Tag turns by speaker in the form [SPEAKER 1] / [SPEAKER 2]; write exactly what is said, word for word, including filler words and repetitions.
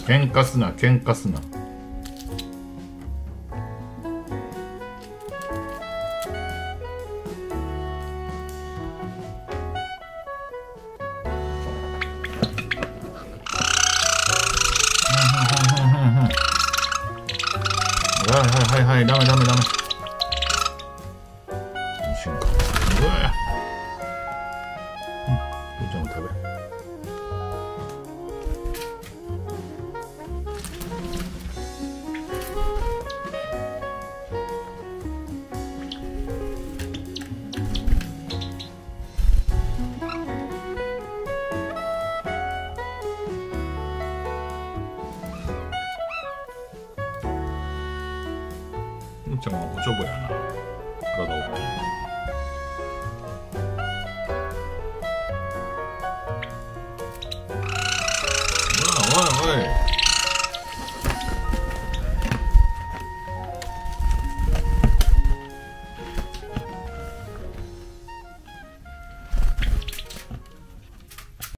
[SPEAKER 1] 喧嘩すな喧嘩すな。はいはいはいはい、ダメダメダメ。瞬間。うわ。うん、父ちゃんも食べ。むっちゃんもおちょぼやな。体大きい。おいおいおい。